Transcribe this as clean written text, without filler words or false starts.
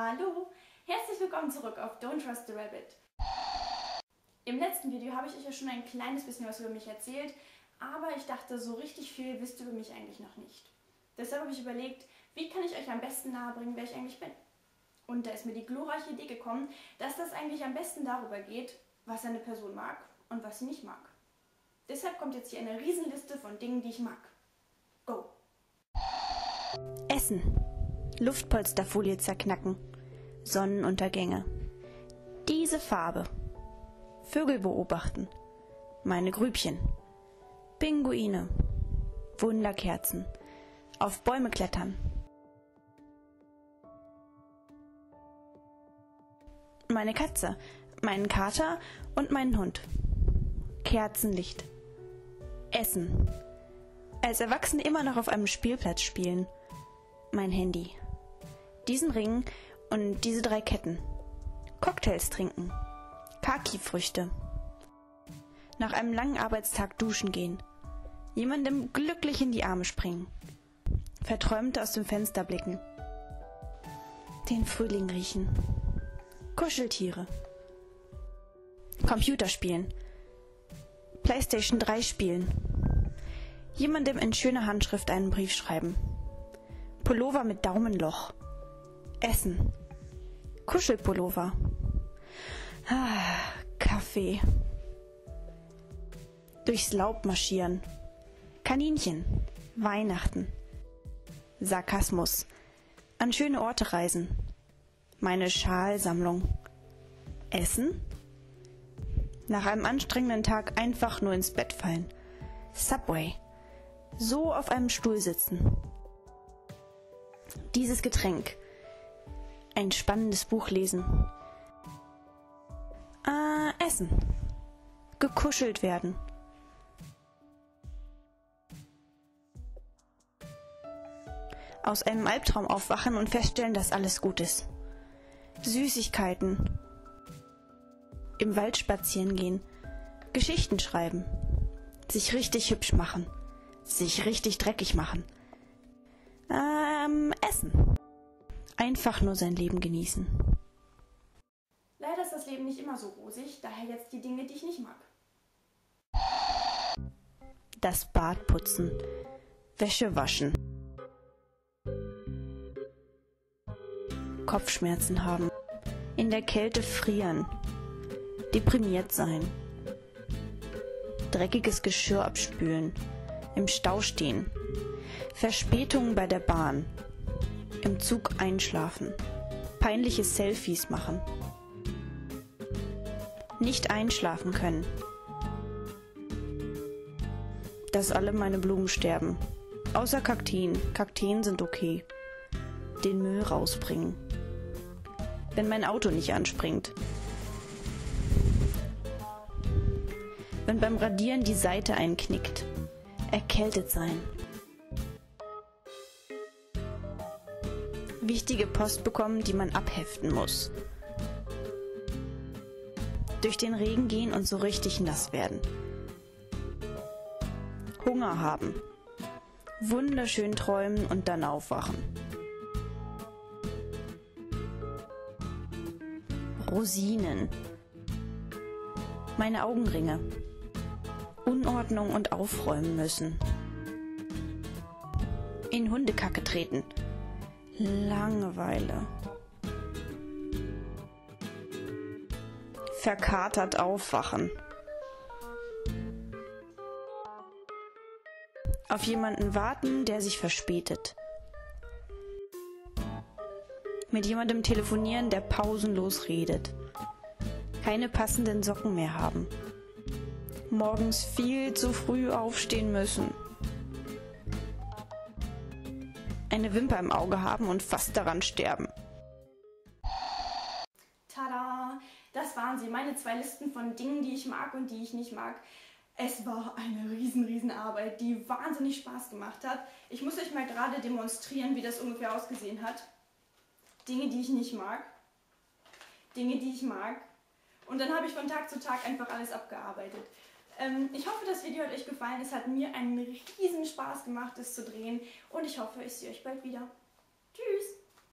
Hallo, herzlich willkommen zurück auf Don't Trust the Rabbit. Im letzten Video habe ich euch ja schon ein kleines bisschen was über mich erzählt, aber ich dachte, so richtig viel wisst ihr über mich eigentlich noch nicht. Deshalb habe ich überlegt, wie kann ich euch am besten nahebringen, wer ich eigentlich bin. Und da ist mir die glorreiche Idee gekommen, dass das eigentlich am besten darüber geht, was eine Person mag und was sie nicht mag. Deshalb kommt jetzt hier eine Riesenliste von Dingen, die ich mag. Go! Essen. Luftpolsterfolie zerknacken. Sonnenuntergänge. Diese Farbe. Vögel beobachten. Meine Grübchen. Pinguine. Wunderkerzen. Auf Bäume klettern. Meine Katze, meinen Kater und meinen Hund. Kerzenlicht. Essen. Als Erwachsene immer noch auf einem Spielplatz spielen. Mein Handy. Diesen Ring und diese 3 Ketten. Cocktails trinken. Kaki-Früchte. Nach einem langen Arbeitstag duschen gehen. Jemandem glücklich in die Arme springen. Verträumt aus dem Fenster blicken. Den Frühling riechen. Kuscheltiere. Computerspielen. PlayStation 3 spielen. Jemandem in schöner Handschrift einen Brief schreiben. Pullover mit Daumenloch. Essen. Kuschelpullover. Kaffee. Durchs Laub marschieren. Kaninchen. Weihnachten. Sarkasmus. An schöne Orte reisen. Meine Schalsammlung. Essen. Nach einem anstrengenden Tag einfach nur ins Bett fallen. Subway. So auf einem Stuhl sitzen. Dieses Getränk. Ein spannendes Buch lesen. Essen. Gekuschelt werden. Aus einem Albtraum aufwachen und feststellen, dass alles gut ist. Süßigkeiten. Im Wald spazieren gehen. Geschichten schreiben. Sich richtig hübsch machen. Sich richtig dreckig machen. Essen. Einfach nur sein Leben genießen. Leider ist das Leben nicht immer so rosig, daher jetzt die Dinge, die ich nicht mag. Das Bad putzen. Wäsche waschen. Kopfschmerzen haben. In der Kälte frieren. Deprimiert sein. Dreckiges Geschirr abspülen. Im Stau stehen. Verspätungen bei der Bahn. Im Zug einschlafen. Peinliche Selfies machen. Nicht einschlafen können. Dass alle meine Blumen sterben. Außer Kakteen. Kakteen sind okay. Den Müll rausbringen. Wenn mein Auto nicht anspringt. Wenn beim Radieren die Seite einknickt. Erkältet sein. Wichtige Post bekommen, die man abheften muss. Durch den Regen gehen und so richtig nass werden. Hunger haben. Wunderschön träumen und dann aufwachen. Rosinen. Meine Augenringe. Unordnung und aufräumen müssen. In Hundekacke treten. Langeweile. Verkatert aufwachen. Auf jemanden warten, der sich verspätet. Mit jemandem telefonieren, der pausenlos redet. Keine passenden Socken mehr haben. Morgens viel zu früh aufstehen müssen. Eine Wimper im Auge haben und fast daran sterben. Tada! Das waren sie, meine 2 Listen von Dingen, die ich mag und die ich nicht mag. Es war eine riesen Arbeit, die wahnsinnig Spaß gemacht hat. Ich muss euch mal gerade demonstrieren, wie das ungefähr ausgesehen hat. Dinge, die ich nicht mag. Dinge, die ich mag. Und dann habe ich von Tag zu Tag einfach alles abgearbeitet. Ich hoffe, das Video hat euch gefallen. Es hat mir einen riesen Spaß gemacht, es zu drehen. Und ich hoffe, ich sehe euch bald wieder. Tschüss!